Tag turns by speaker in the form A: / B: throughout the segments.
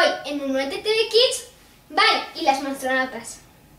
A: Hoy en Murmurante TV Kids, Val y las monstronautas.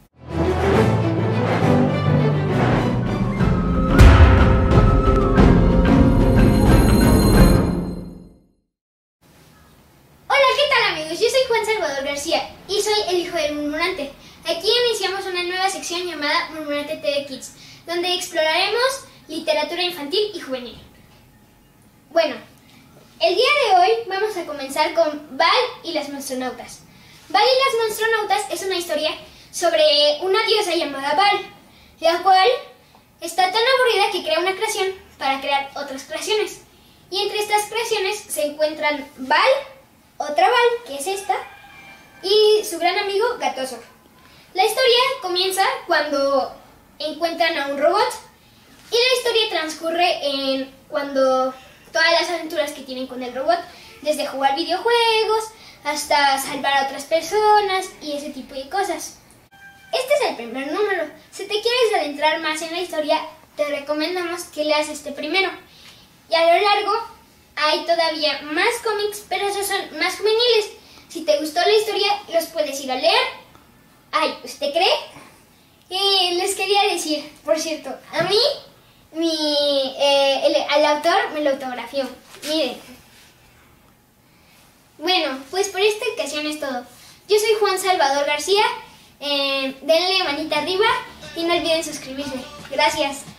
A: Hola, ¿qué tal amigos? Yo soy Juan Salvador García y soy el hijo del Murmurante. Aquí iniciamos una nueva sección llamada Murmurante TV Kids, donde exploraremos literatura infantil y juvenil. Bueno, el día de hoy vamos a comenzar con Val y las monstronautas. Val y las monstronautas es una historia sobre una diosa llamada Val, la cual está tan aburrida que crea una creación para crear otras creaciones. Y entre estas creaciones se encuentran Val, otra Val, que es esta, y su gran amigo Gatoso. La historia comienza cuando encuentran a un robot y la historia transcurre cuando todas las aventuras que tienen con el robot, desde jugar videojuegos hasta salvar a otras personas y ese tipo de cosas. Este es el primer número. Si te quieres adentrar más en la historia, te recomendamos que leas este primero. Y a lo largo hay todavía más cómics, pero esos son más juveniles. Si te gustó la historia, los puedes ir a leer. Ay, ¿usted cree? Les quería decir, por cierto, a mí al autor me lo autografió. Miren. Bueno, pues por esta ocasión es todo. Yo soy Juan Salvador García. Denle manita arriba y no olviden suscribirse. Gracias.